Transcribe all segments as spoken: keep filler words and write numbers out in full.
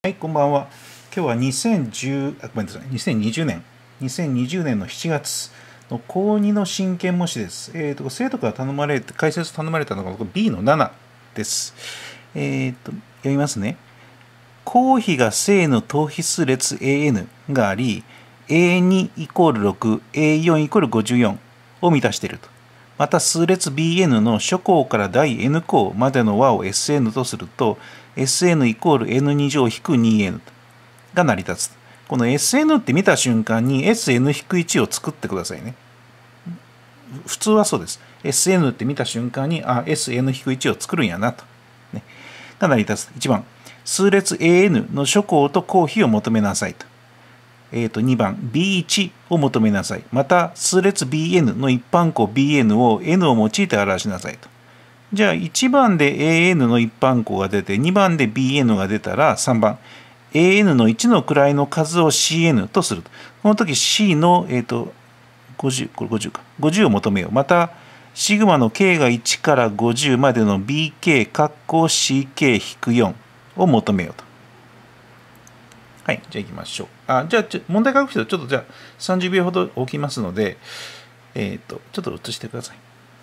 はい、こんばんは。今日はにせんじゅう、あ、ごめんなさい、にせんにじゅうねん、にせんにじゅうねんのしちがつの高にの真剣模試です。えっ、と、生徒から頼まれて、解説頼まれたのが ビー のななです。えっ、と、読みますね。公比が正の等比数列 エーエヌ があり、エーに イコールろく、エーよん イコールごじゅうよんを満たしていると。また数列 ビーエヌ の初項から第 N 項までの和を エスエヌ とすると、エスエヌ イコール エヌに乗引く にエヌ が成り立つ。この エスエヌ って見た瞬間に エスエヌいち を作ってくださいね。普通はそうです。エスエヌ って見た瞬間に、あ、エスエヌいち を作るんやなと。ね、が成り立つ。いちばん、数列 エーエヌ の初項と項比を求めなさいと。えー、とにばん、ビーワン を求めなさい。また、数列 ビーエヌ の一般項 ビーエヌ を N を用いて表しなさいと。じゃあ、いちばんで エーエヌ の一般項が出て、にばんで ビーエヌ が出たら、さんばん、エーエヌ のいちの位の数を シーエヌ とすると。この時 C の、えー、とごじゅう、これごじゅうか。ごじゅうを求めよう。また、シグマの K がいちからごじゅうまでの ビーケー、シーケー よん を求めようと。はい、じゃあ行きましょう。あ、じゃあ、問題書く人、ちょっとじゃあさんじゅうびょうほど置きますので、えっと、ちょっと映してください。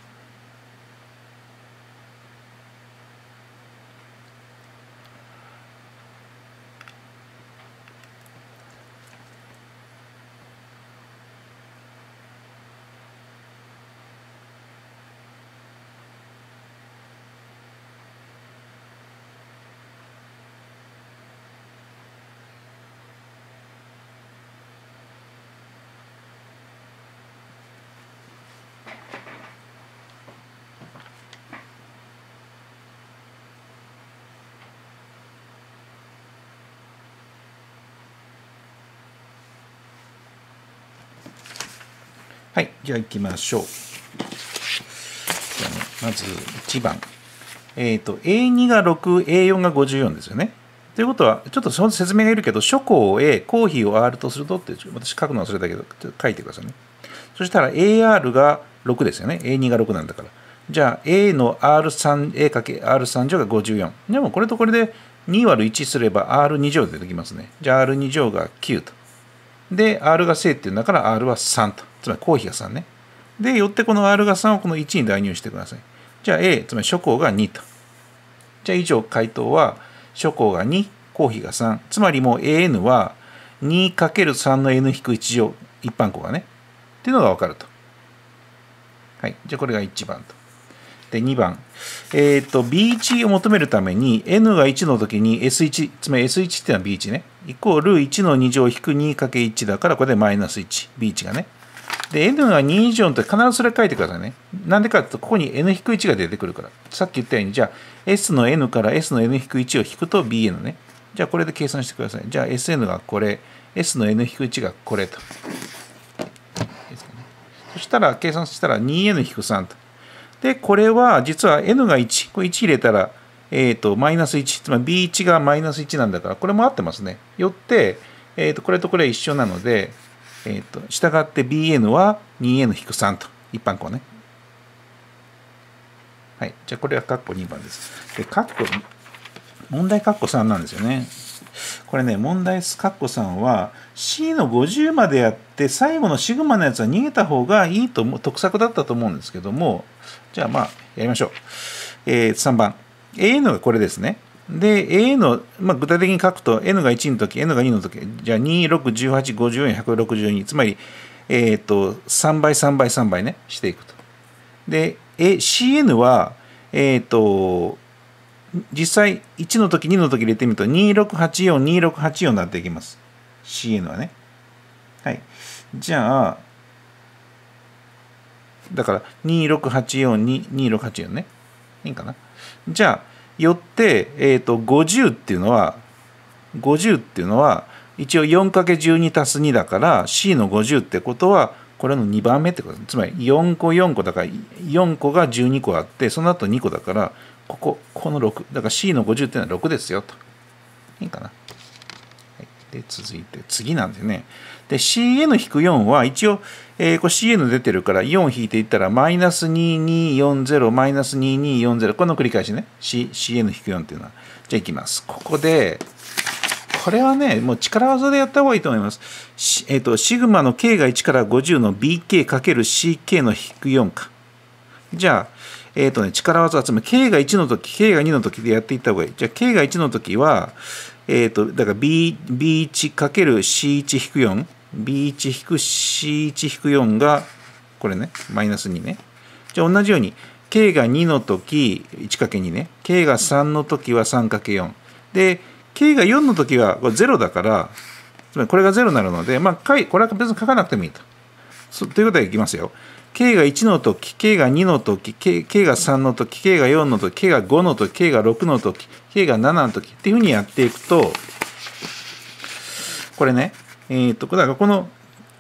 はい、じゃあ行きましょう。じゃあね、まずいちばん。えっ、ー、と、エーに がろく、エーよん がごじゅうよんですよね。ということは、ちょっとその説明がいるけど、初項を A、項比を R とするとって、私書くの忘れたけど、ちょっと書いてくださいね。そしたら エーアール がろくですよね。エーに がろくなんだから。じゃあ A の アールさん、A かけ アールさん 乗がごじゅうよん。でもこれとこれでに割るいちすれば アールに 乗出てきますね。じゃあ アールに 乗がきゅうと。で、R が正っていうんだから R はさんと。つまり項比がさんね。で、よってこの R がさんをこのいちに代入してください。じゃあ A、つまり初項がにと。じゃあ以上回答は初項がに、項比がさん。つまりもう エーエヌ は にかけるさん の エヌいち 乗、一般項がね。っていうのが分かると。はい。じゃあこれがいちばんと。で、にばん。えっ、ー、と、ビーワン を求めるために N がいちの時に エスワン、つまり エスワン っていうのは ビーワン ね。イコールいちのに乗引く にかけるいち だからこれでマイナスいち。ビーワン がね。で、N がに以上の時必ずそれ書いてくださいね。なんでかっていうと、ここに エヌいち が出てくるから。さっき言ったように、じゃあ S の N から S の エヌいち を引くと ビーエヌ ね。じゃあこれで計算してください。じゃあ エスエヌ がこれ、S の エヌいち がこれと。そしたら計算したら にエヌ さんと。で、これは実は N がいち。これいち入れたら、えっ、ー、と、マイナスいち。つまり ビーワン がマイナスいちなんだから、これも合ってますね。よって、えっ、ー、と、これとこれ一緒なので、えっ、ー、と、従って ビーエヌ は にエヌ さん と。一般項ね。はい。じゃあ、これは括弧にばんです。で、括弧、問題括弧さんなんですよね。これね、問題括弧さんは C のごじゅうまでやって、最後のシグマのやつは逃げた方がいいと、得策だったと思うんですけども、じゃあまあ、やりましょう。えー、さんばん。エーエヌ がこれですね。で、エーエヌ を、まあ、具体的に書くと、N がいちの時、N がにの時、じゃあに、ろく、じゅうはち、ごじゅうよん、ひゃくろくじゅうに、つまり、えっと、さんばい、さんばい、さんばいね、していくと。で、シーエヌ は、えっと、実際いちの時にの時入れてみるとにろくはちよん、にろくはちよんになっていきます。シーエヌ はね。はい。じゃあ、だからにろくはちよんににろくはちよんね。いいかな。じゃあ、よって、えっと、ごじゅうっていうのは、ごじゅうっていうのは、一応 よんかけるじゅうに 足すにだから C のごじゅうってことは、これのにばんめってことです。つまりよんこよんこだからよんこがじゅうにこあって、その後にこだから、ここ、このろく。だから C のごじゅうっていうのはろくですよと。いいかな。はい、で、続いて次なんでね。で、シーエヌよん は一応、えー、これ シーエヌ 出てるからよん引いていったらマイナスにによんゼロ、マイナスにによんゼロ。この繰り返しね。C、シーエヌよん っていうのは。じゃあいきます。ここで、 これはね、もう力技でやった方がいいと思います。しえー、とシグマの K がいちからごじゅうの ビーケー× シーケー の引くよんか。じゃあ、えっ、ー、とね、力技つまり K がいちの時、K がにの時でやっていった方がいい。じゃあ、K がいちの時は、えっ、ー、と、だから B、ビーワン× シーワン 引くよん、ビーワン 引く シーワン 引くよんが、これね、マイナスにね。じゃあ、同じように、K がにの時、いちかけるに ね。K がさんの時は さんかけるよん。で、K がよんの時はこれゼロだから、つまりこれがゼロになるので、まあ、これは別に書かなくてもいいと。ということでいきますよ。K がいちの時、K がにの時、K, K がさんの時、K がよんの時、K がごの時、K がろくの時、K がななの時っていうふうにやっていくと、これね、えっと、だからこの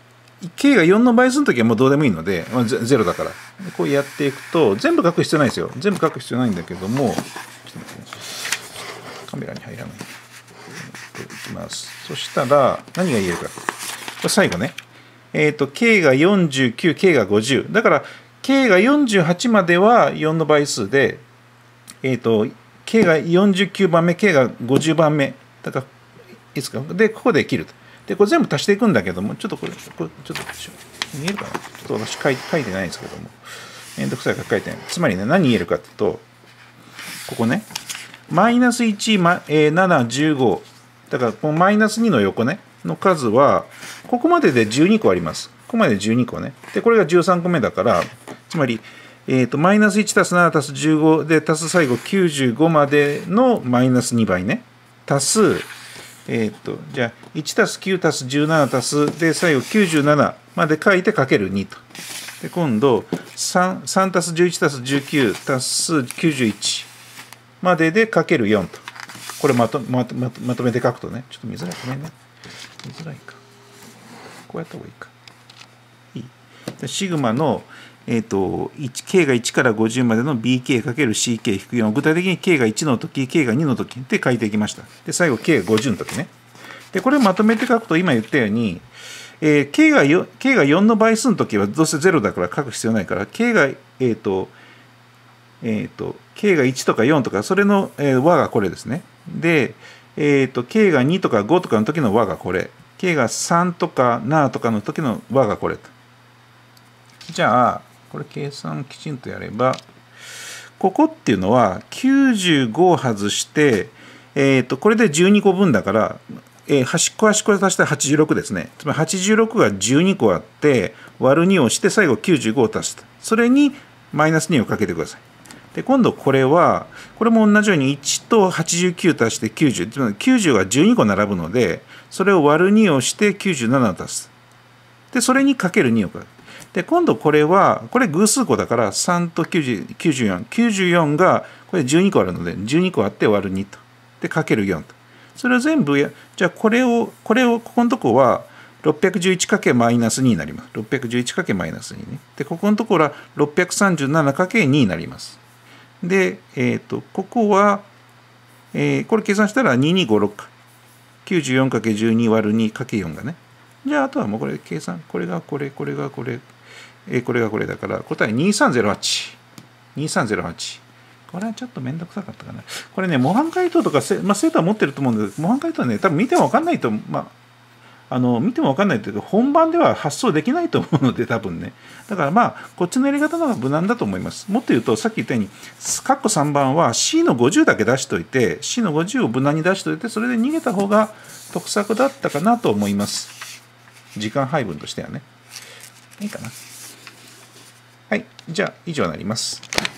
K がよんの倍数の時はもうどうでもいいので、まあ、ゼロだから。こうやっていくと、全部書く必要ないですよ。全部書く必要ないんだけども、ちょっと待ってね、カメラに入らない。いきます。そしたら、何が言えるか。これ最後ね。えっと、K がよんじゅうきゅう、K がごじゅう。だから、K がよんじゅうはちまではよんの倍数で、えっと、K がよんじゅうきゅうばんめ、K がごじゅうばんめ。だから、いいですか。で、ここで切ると。で、これ全部足していくんだけども、ちょっとこれ、これちょっと、見えるかな。ちょっと私書い書いてないんですけども、めんどくさいから書いてない。つまりね、何言えるかっていうと、ここね、マイナスいち、なな、じゅうご。だから、このマイナスにの横ね、の数は、ここまででじゅうにこあります。ここまでじゅうにこね。で、これがじゅうさんこめだから、つまり、えっと、マイナスいち足すなな足すじゅうごで、足す最後きゅうじゅうごまでのマイナスにばいね。足す、えっと、じゃあ、いち足すきゅう足すじゅうなな足す、で、最後きゅうじゅうななまで書いてかけるにと。で、今度、さん、さん足すじゅういち足すじゅうきゅう足すきゅうじゅういちまででかけるよんと。これまと、まと、まと、まとめて書くとね、ちょっと見づらい。ごめんね。見づらいか。こうやった方がいいか。いい。でシグマの、えっと、K がいちからごじゅうまでの ビーケー× シーケー 引くよん。具体的に K がいちの時、K がにの時って書いていきました。で、最後 K がごじゅうの時ね。で、これをまとめて書くと、今言ったように、えー、K がよん、K がよんの倍数の時はどうせゼロだから書く必要ないから、K が、えっ、ー、と、えっ、ー、と、K がいちとかよんとか、それの、えー、和がこれですね。で、えっ、ー、と、K がにとかごとかの時の和がこれ。K がさんとかななとかの時の和がこれと。じゃあ、これ計算きちんとやれば、ここっていうのはきゅうじゅうごを外して、えっ、ー、と、これでじゅうにこぶんだから、えー、端っこ端っこで足したらはちじゅうろくですね。つまりはちじゅうろくがじゅうにこあって、割るにをして最後きゅうじゅうごを足す。それにマイナスにをかけてください。で、今度これは、これも同じようにいちとはちじゅうきゅう足してきゅうじゅう。つまりきゅうじゅうがじゅうにこ並ぶので、それを割るにをしてきゅうじゅうななを足す。で、それにかけるにをかける。で、今度これは、これ偶数個だからさんときゅうじゅう、きゅうじゅうよん。きゅうじゅうよんがこれじゅうにこあるので、じゅうにこあって割るにと。で、かけるよんと。それを全部や、じゃあこれを、これを、ここのとこは、ろっぴゃくじゅういち× マイナスにになります。ろっぴゃくじゅういち× マイナスにね。で、ここのところは ろっぴゃくさんじゅうなな× にになります。で、えっと、ここは、えー、これ計算したらにせんにひゃくごじゅうろくか。きゅうじゅうよん×じゅうに 割るに×よんがね。じゃあ、あとはもうこれ計算。これがこれ、これがこれ、えー、これがこれだから、答えにせんさんびゃくはち。にせんさんびゃくはち。これはちょっとめんどくさかったかな。これね、模範解答とか、まあ、生徒は持ってると思うんだけど、模範解答はね、多分見ても分かんないと、まあ、あの、見ても分かんないというか、本番では発想できないと思うので、多分ね。だからまあ、こっちのやり方の方が無難だと思います。もっと言うと、さっき言ったように、カッコさんばんは C のごじゅうだけ出しといて、C のごじゅうを無難に出しといて、それで逃げた方が得策だったかなと思います。時間配分としてはね。いいかな。はい。じゃあ、以上になります。